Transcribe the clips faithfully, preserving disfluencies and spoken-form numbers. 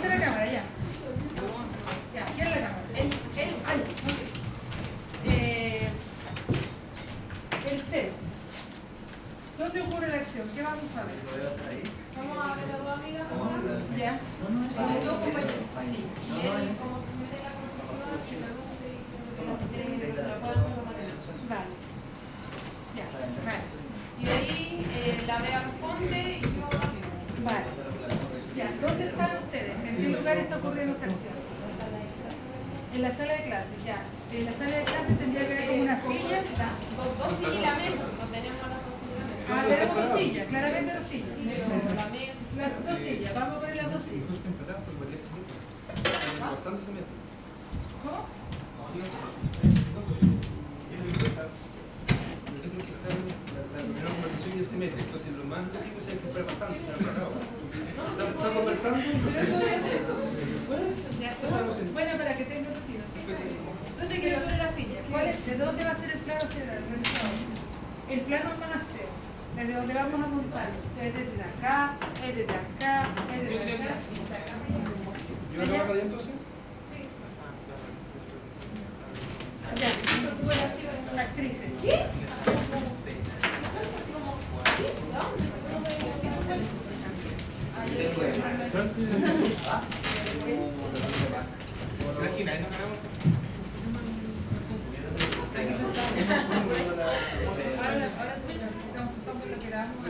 está la cámara? Ya. ¿Quién es la cámara? El, el, Ah, ya, ok. Eh, el cero. ¿Dónde ocurre la acción? ¿Qué vamos a ver? Vamos a ver a dos amigas. Ya. Son dos compañeros. Sí. Y él como que se mete en la conversación y luego se dice que la tiene que se la pueden manera. Vale. Ya. Vale. Y de ahí eh, la Bea responde y yo rápido. Vale. Ya. ¿Dónde están ustedes? ¿En qué lugar está ocurriendo esta acción? En la sala de clases, ya. En la sala de clases tendría que haber como una silla. Dos, dos sillas y la mesa. No tenemos las dos sillas. Ah, tenemos dos sillas, claramente dos sillas. Sí, pero la mesa. Las dos sillas, vamos a poner las dos sillas. ¿Cómo? Entonces lo más lógico es que fuera pasando, está conversando. Bueno, para que tenga rutina. ¿Dónde quiero poner la silla? ¿Cuál es? ¿De dónde va a ser el plano general? El plano monastero. ¿Desde dónde vamos a montar? ¿Es desde acá? ¿Es desde acá? ¿Es desde Yo creo que acá? así. ¿Y una cámara allá entonces? Ya. Actrices. ¿Qué? Imagina, ¿no? Ahora, ahora estamos pasando lo que éramos.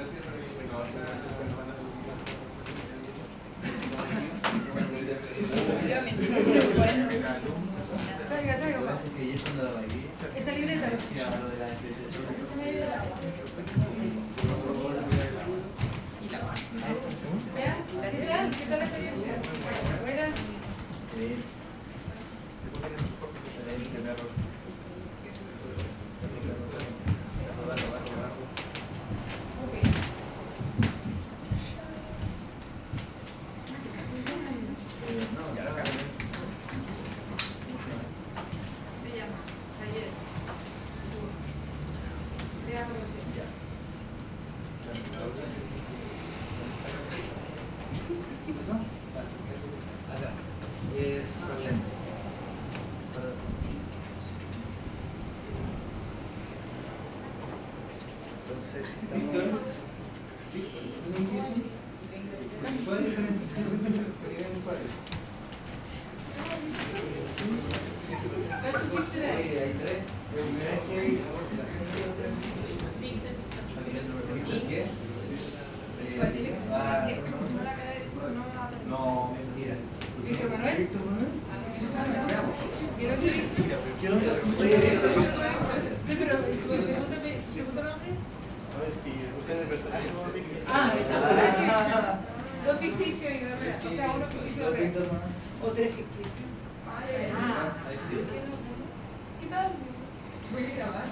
Traiga, traiga. Esa libreta. ¿Ya? ¿Qué tal? ¿Qué tal la experiencia? ¿Buena? Sí. Se llama taller. Veamos la ciencia. Es lento. Entonces, estamos... ¿Cuánto fuiste de ahí? Hay tres. La primera es que hay la siguiente. ¿Víctor qué? Igual tiene que ser Ah, porque como si no la cara de Víctor no va a aprender. no, mentira. ¿Víctor Manuel? ¿Víctor Manuel? ¿Vieron que Víctor? Mira, pero ¿qué onda? Oye, Víctor. Sí, pero ¿tu segundo, tu segundo nombre? A ver si usted el personaje como Víctor. Ah, el personaje. Dos ficticios y dos reales. O sea, uno ficticio y dos reales. Víctor Manuel. O tres ficticios. Ah, Ahí sí. ¿qué tal? Voy a grabar.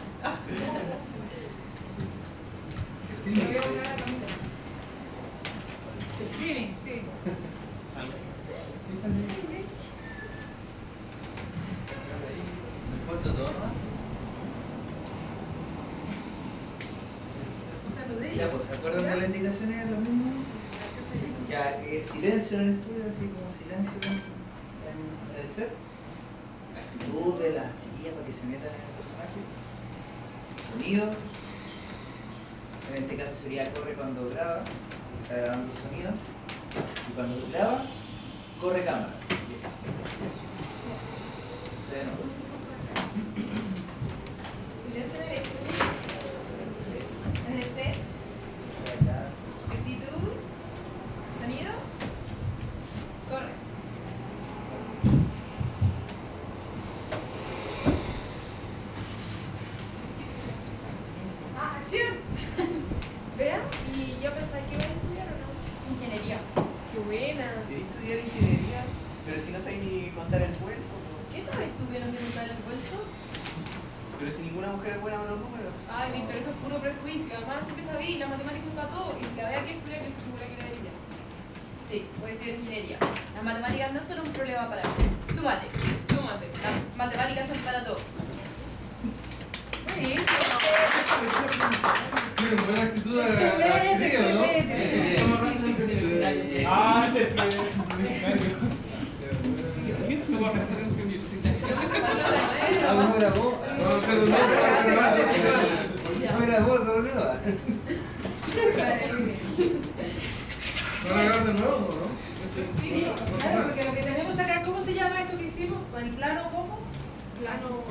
Sí. Voy a hablar a Camila. Streaming, sí. ¿Me importa todo, no? O sea, lo de Ya, ella. pues, ¿se acuerdan de las indicaciones? Lo mismo. Ya, es silencio en el estudio, así como silencio en, en el set. Actitud de las chiquillas para que se metan en el personaje. Sonido. En este caso sería corre cuando graba, está grabando el sonido. Y cuando graba, corre cámara. Listo. Se ve, ¿no? Silencio en el estudio. En el set. Actitud. Sonido. Corre. Ah, acción. Vean, y yo pensaba que iba a estudiar o no. Ingeniería. Qué buena. Quería estudiar ingeniería, pero si no sabes ni contar el vuelto. ¿Qué sabes tú que no se nota el vuelto? Pero si ninguna mujer es buena con los números. Ay, Víctor, eso es puro prejuicio. Además, tú que sabías, la matemática es para todo. Y si la vea que estudiar, yo estoy segura que la diría. Sí, voy a estudiar ingeniería. Las matemáticas no son un problema para mí. Súmate. Súmate. Las matemáticas son para todos. Buenísimo. Tiene buena actitud a la Excelente, actriz, ¿no? excelente. Somos ratos de Ah, Vale, muy bien. ¿Van a grabar de nuevo o no? Sí, claro, porque lo que tenemos acá, ¿cómo se llama esto que hicimos? ¿El plano cómo? Plano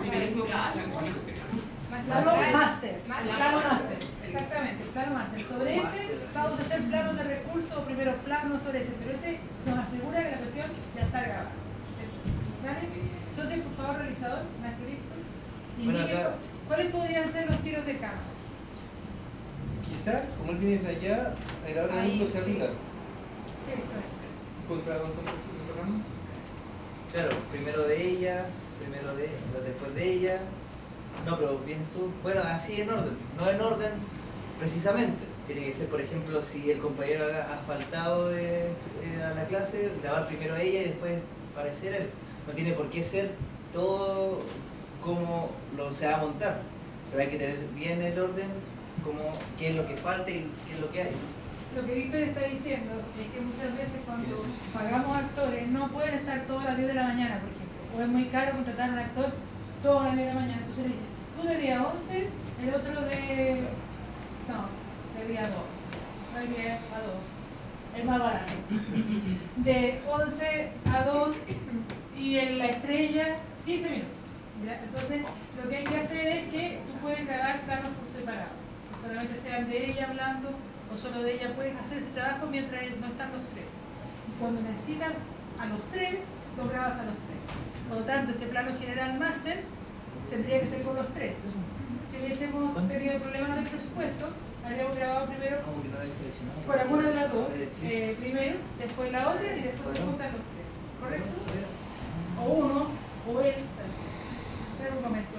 Plano máster, el plano máster, exactamente, el plano máster. Sobre ese vamos a hacer planos de recursos o primeros planos sobre ese, pero ese nos asegura que la cuestión ya está grabada. Eso. ¿Vale? Entonces, por favor, realizador, maestro Víctor, Bueno, indique acá- cuáles podrían ser los tiros de cámara. Quizás, como él viene desde allá, a la hora de Ahí, uno se sí. arriba. ¿Qué es eso? Contra contra el programa. Claro, primero de ella, primero de después de ella. No, pero vienes tú. Bueno, así en orden. No en orden precisamente. Tiene que ser, por ejemplo, si el compañero ha ha faltado de, de a la clase, grabar primero a ella y después aparecer él. No tiene por qué ser todo como lo se va a montar. Pero hay que tener bien el orden, como qué es lo que falta y qué es lo que hay. Lo que Víctor está diciendo es que muchas veces cuando pagamos actores no pueden estar todas las diez de la mañana, por ejemplo. O es muy caro contratar a un actor todas las diez de la mañana. Entonces le dicen, tú de día once, el otro de... no, de día dos. No hay diez a dos. Es más barato. De once a dos y en la estrella quince minutos. ¿Ya? Entonces lo que hay que hacer es que tú puedes grabar planos por separado. Que solamente sean de ella hablando o solo de ella, puedes hacer ese trabajo mientras no están los tres. Y cuando necesitas a los tres, lo grabas a los tres. Por lo tanto, este plano general máster tendría que ser con los tres. Si hubiésemos tenido problemas del presupuesto, habríamos grabado primero por alguna de las dos, eh, primero, después la otra y después se juntan los tres. ¿Correcto? O uno, o él. Espera un momento.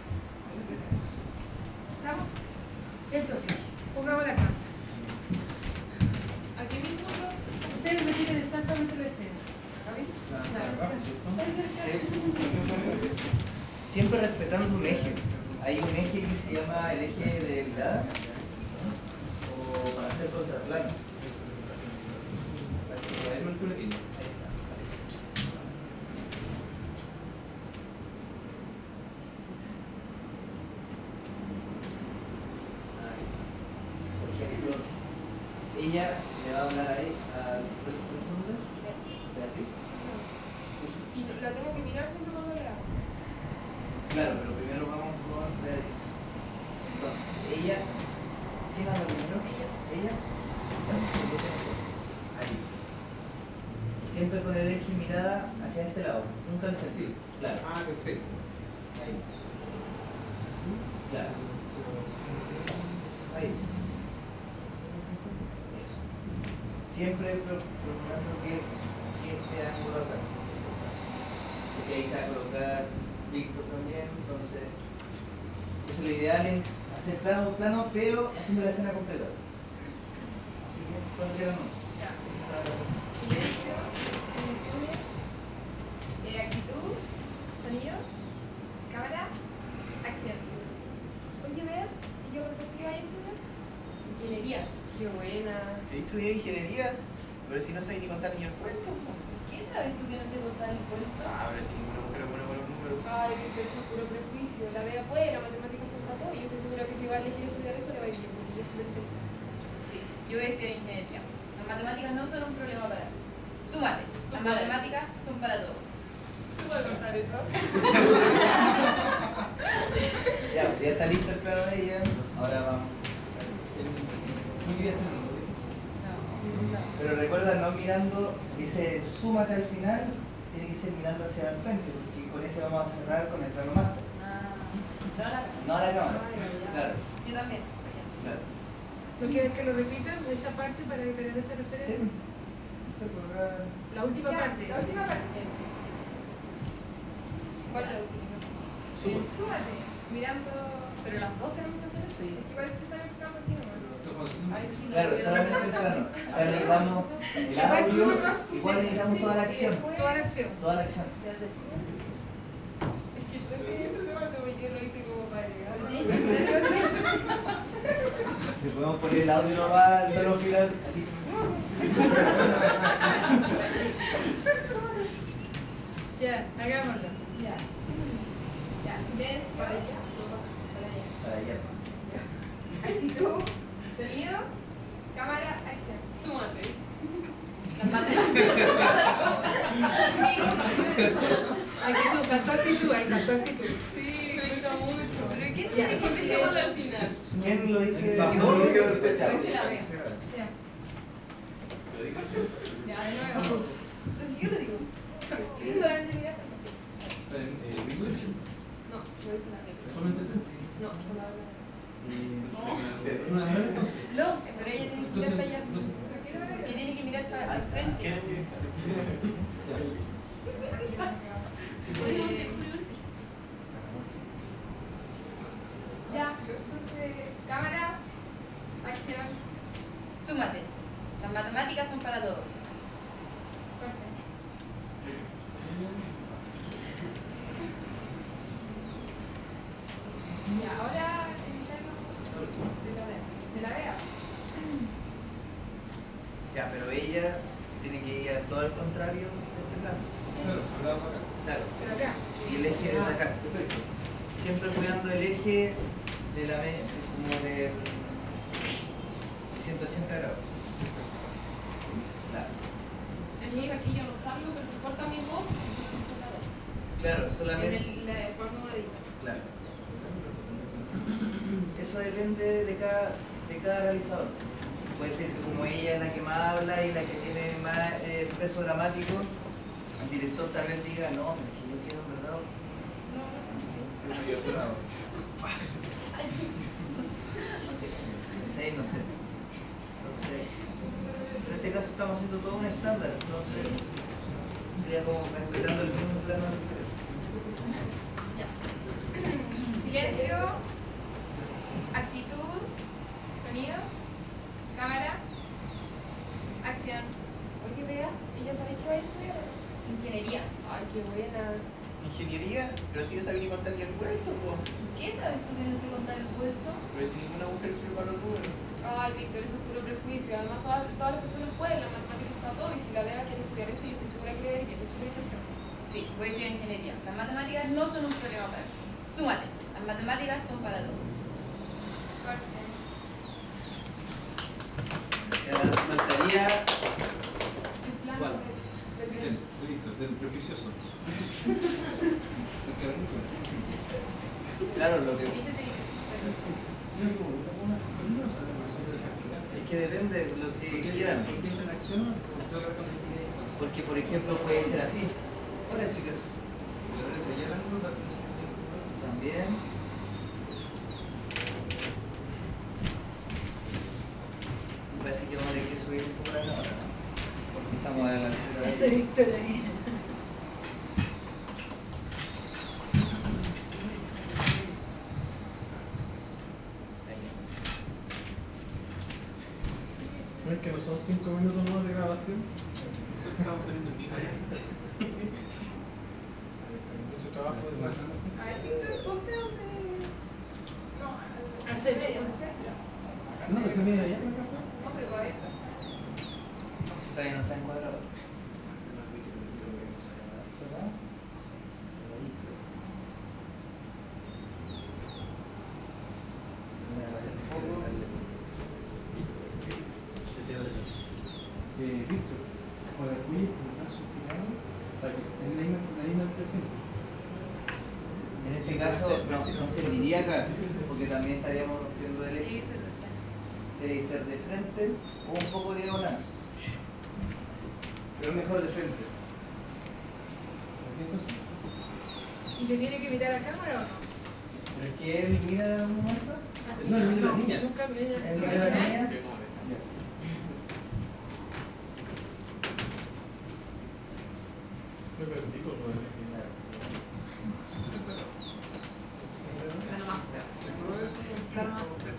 ¿Estamos? Entonces, pongamos la cámara. Aquí mismo los... Ustedes me tienen exactamente la escena. Siempre respetando un eje. Hay un eje que se llama el eje de mirada o para hacer contraplano. Ahí está. Por ejemplo, ella le va a hablar ahí a Beatriz. Y la tengo que mirar siempre cuando le hago. Claro, pero primero vamos con Beatriz. Entonces, ella. ¿Quién habla primero? Ella. ¿Ella? Ahí. Siempre con el eje y mirada hacia este lado, nunca hacia así. Claro. Ah, perfecto. Ahí. Claro. Ahí. Eso. Siempre pro- procurando que, que este ángulo acá. Porque ahí se va a colocar Víctor también, entonces. Eso lo ideal es hacer plano por plano, pero haciendo la escena completa. Así que cuando quieran no. Ya. Eso está- Silencio, ediciones, eh, actitud, sonido, cámara, acción. Oye, Bea, ¿y qué pensaste que vaya a estudiar? Ingeniería. Qué buena. Yo estudié ingeniería, pero si no sabía ni contar ni el cuento. ¿Qué sabes tú que no sé contar el cuento? Ah, pero si número, pero bueno, bueno, número. Ay, Víctor, eso es puro prejuicio. La Bea puede, la matemática son para todo y yo estoy segura que si va a elegir estudiar eso le va a ir bien, porque ella es súper inteligente. Sí, yo voy a estudiar ingeniería. Las matemáticas no son un problema para mí. Súmate, las matemáticas son para todos. ¿Tú puedes contar eso? Ya, ya está listo el plano de ella. Ahora vamos. No quería hacerlo, ¿no? Pero recuerda, no mirando, dice súmate al final, tiene que ser mirando hacia el frente, porque con ese vamos a cerrar con el plano máster. Ah, no la No a la cámara. Ah, ya, ya. Claro, Yo también. claro. ¿No quieres que lo repitan esa parte para tener esa referencia? Sí. No sé, por acá. La última Ya, parte. La última parte. ¿Cuál es la última? Súmate. El súmate, mirando. Pero las dos tenemos que hacer eso. Sí. Es que igual te están enfocando contigo, ¿no? Ay, sí, no, Claro, pero- solamente el plano. Acá necesitamos el audio, igual necesitamos toda la acción. Toda la acción. Toda la acción. Es que tú tienes el súmate, porque yo lo hice como para agregar. Le podemos poner el audio nomás, el plano final, así. Ya, hagámoslo. Ya. Ya, silencio. Para allá. Para allá. Para allá. Actitud, Las matemáticas. Actitud, cantó actitud, ahí cantó actitud. Sí, me gusta mucho. ¿Pero qué Ya, tiene que decirlo al final? ¿Quién lo dice? Bajo. Lo dice la Bea. Ya. Ya, de nuevo. Entonces yo lo digo. ¿Tú solamente miras? Sí. No, lo dice la Bea. No, solo habla. No, pero ella tiene que mirar para allá. Que tiene que mirar para el frente. Eh, Ya, entonces, cámara, acción, Súmate. Las matemáticas son para todos. corte. Ya, ahora el plano De la Bea. de la Bea. Ya, pero ella tiene que ir a todo al contrario de este plano. Claro, se hablaba para acá. Claro. Pero acá. Y el eje desde acá. Perfecto. Siempre cuidando el eje de la me- como de ciento ochenta grados. Claro. Entonces aquí yo no salgo, pero se corta mi voz y yo no salgo. Claro, En solamente. el la forma moradita. Claro. Eso depende de cada, de cada realizador. Puede ser que como ella es la que más habla y la que tiene más eh, peso dramático, el director tal vez diga, no, pero es que yo quiero en verdad. Sí, no sé. Entonces, en este caso estamos haciendo todo un estándar, entonces sería como respetando el mismo plano de ustedes. Ya. Silencio, actitud, sonido, cámara, acción, Oye, Bea, ¿ella sabe qué va a estudiar? ingeniería. Ay, qué buena. Ingeniería, pero si no sabe ni contar ni el vuelto, po. ¿Y qué sabes tú que no sé contar el vuelto? Pero si ninguna mujer se prepara el número. Ay, Víctor, eso es puro prejuicio. Además, todas, todas las personas pueden, la matemática es para todo. Y si la Bea quiere estudiar eso, yo estoy segura que le va a ir bien. Eso es lo que Sí, voy a estudiar ingeniería. Las matemáticas no son un problema para mí. Súmate. Las matemáticas son para todos. Corte. Ya, faltaría El plan ¿Cuál? de- de- Bien, listo, del prejuicioso. El cavernícola. claro lo que Ese te dice. es que depende de lo que ¿Por qué quieran. ¿Por qué entra en acción? Tengo que ver con la ingeniería entonces. Porque por ejemplo puede ser así. Hola chicas. Pero desde allá el ángulo da como si- También. Me parece que vamos a tener que subir un poco la cámara, ¿no? Porque estamos a la altura. Ese Víctor ahí. ¿No es que no son cinco minutos más de grabación? Estamos saliendo en vivo. Mucho trabajo de más. A ver, Víctor, ponte donde. No, al Hacer- medio, al centro. No, no se mide allá. No, pero a eso. Si todavía no está encuadrado. ¿Verdad? Me va a hacer foco. Eh, Víctor, para Cuy, está suspirado para que esté en la misma, la misma expresión. En este caso no, no serviría acá, porque también estaríamos rompiendo el Tiene eje. que ser ya. Tiene que ser de frente o un poco diagonal. Así. Pero es mejor de frente. Cualquier cosa. ¿Y le tiene que mirar a cámara o no? Pero es que él mira un momento. No, el de la niña. Nunca me ella. Él mira a la niña. Me perdí con lo de Plano master. ¿Seguro de eso? Plano master.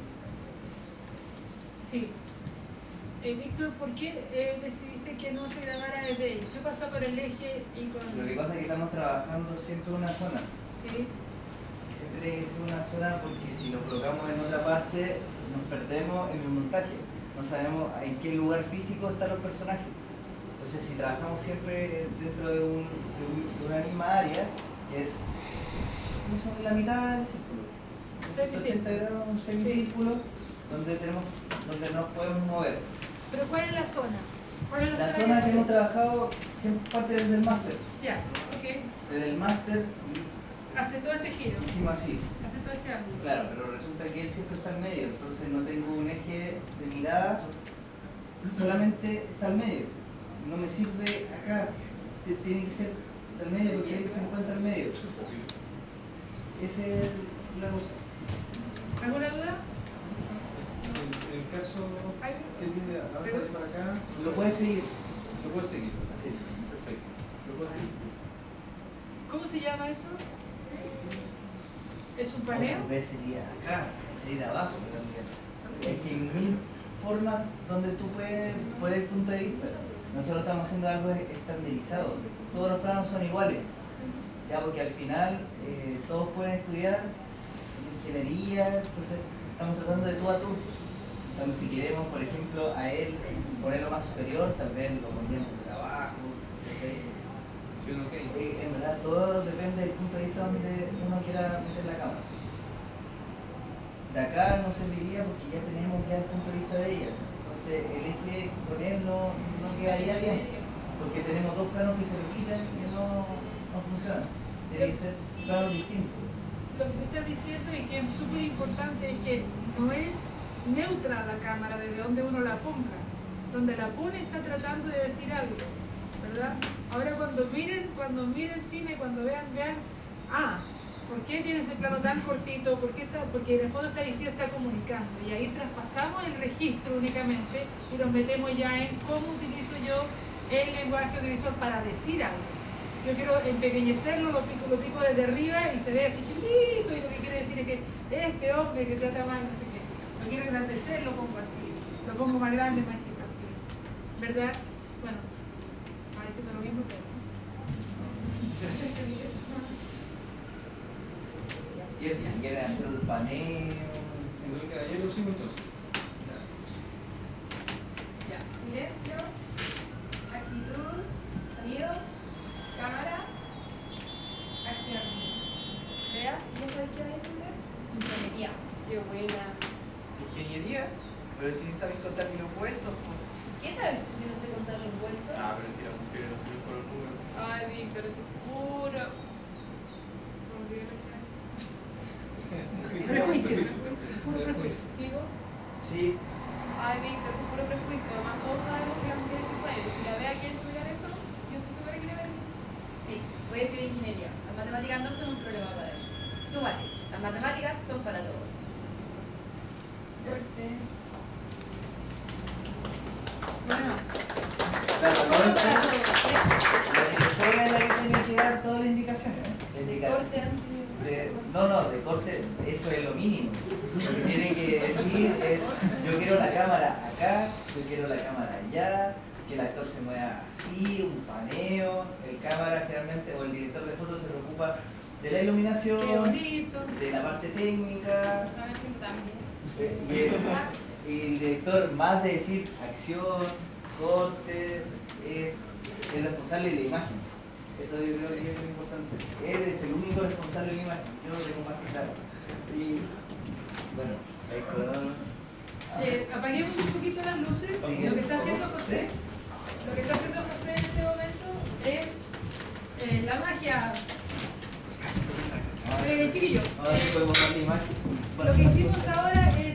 Sí. Eh, Víctor, ¿por qué eh, decidiste que no se grabara desde ahí? ¿Qué pasó por el eje y con...? Lo que pasa es que estamos trabajando siempre en una zona. Sí. Siempre tiene que ser una zona porque si lo colocamos en otra parte nos perdemos en el montaje. No sabemos en qué lugar físico están los personajes. Entonces si trabajamos siempre dentro de, un, de, un- de una misma área, que es sobre la mitad del círculo, ciento ochenta grados, un semicírculo donde, tenemos, donde nos podemos mover. ¿Pero cuál es la zona? ¿Cuál es la, La zona zona que que hemos trabajado siempre parte desde el máster. Ya, ok. Desde el máster Hace todo este giro. y hicimos así. Hace todo este ángulo. Claro, pero resulta que el circo está al medio, entonces no tengo un eje de mirada, solamente está al medio. No me sirve acá, T- tiene que ser al medio porque ahí se encuentra al medio. Esa es la cosa. ¿Alguna duda? En el caso Ay, que viene a avanzar para acá, Lo puedes seguir. lo puedo seguir. Así. Perfecto. Lo puedo seguir. ¿Cómo se llama eso? ¿Es un O paneo? tal vez sería acá, sería de abajo también. Es que hay mil formas donde tú puedes poner el punto de vista. Nosotros estamos haciendo algo estandarizado. Todos los planos son iguales. Ya, porque al final eh, todos pueden estudiar ingeniería, entonces estamos tratando de tú a tú. Entonces, si queremos, por ejemplo, a él ponerlo más superior, tal vez lo pondríamos de abajo. ¿Sí? ¿Sí o no? Ok. Eh, en verdad, todo depende del punto de vista donde uno quiera meter la cámara. De acá no serviría porque ya tenemos ya el punto de vista de ella. Entonces, el eje con él no, no quedaría bien. Porque tenemos dos planos que se repiten y no, no funcionan. Tiene que ser planos distintos. Lo que tú estás diciendo y que es súper importante es que no es neutra la cámara desde donde uno la ponga. Donde la pone está tratando de decir algo, ¿verdad? Ahora cuando miren, cuando miren cine, cuando vean, vean, ah, ¿por qué tiene ese plano tan cortito? ¿Por qué está? Porque en el fondo esta visita está comunicando y ahí traspasamos el registro únicamente y nos metemos ya en cómo utilizo yo el lenguaje audiovisual para decir algo. Yo quiero empequeñecerlo, lo pico, lo pico desde arriba y se ve así chiquitito y lo que quiere decir es que este hombre que trata mal, no sé qué, lo quiero engrandecer, lo pongo así, lo pongo más grande, más chico así, ¿verdad? Bueno, parece que lo mismo, pero... Y el si quieren hacer un paneo. Entonces quedaría lo mismo entonces. Ya, silencio, actitud, sonido, cámara, acción. Vea, ¿y ya sabes qué vais a estudiar? Ingeniería. Qué buena. Ingeniería, pero si ni sabes contar ni los vueltos. po. ¿Qué sabes tú que no sé contar los vueltos? Ah, pero si las mujeres no sirven por los números. Ay, Víctor, eso es puro. Se me olvidó lo que iba a decir. Prejuicio. Puro prejuicio. ¿Sigo? Sí, Ay, Víctor, eso es puro prejuicio. Además, todos sabemos que las mujeres sí pueden. Si la Bea quiere estudiar eso, yo estoy segura que le va a ir. Sí, voy a estudiar ingeniería. Las matemáticas no son un problema para él. Súmate, las matemáticas son para todos. Corte. Bueno, claro, no todo es para la todos. directora es la que tiene que dar todas las indicaciones. ¿eh? La De indica- corte antes. de- no, no, de corte, eso es lo mínimo. Lo que tiene que decir es, yo quiero la cámara acá, yo quiero la cámara allá, que el actor se mueva así, un paneo, el cámara generalmente, o el director de fotos se preocupa de la Qué iluminación, bonito. de la parte técnica, No me siento tan bien. eh, y el, y el director más de decir acción, corte, es el responsable de la imagen. Eso yo creo que es muy importante. Él es el único responsable de la imagen, yo lo tengo más que claro. Y bueno, ahí quedó. Eh, apaguemos un poquito las luces. Sí, Lo que está por haciendo favor. José, lo que está haciendo José en este momento es eh, la magia. Eh, chiquillo, Ahora sí eh, podemos dar la imagen. lo que hicimos ahora es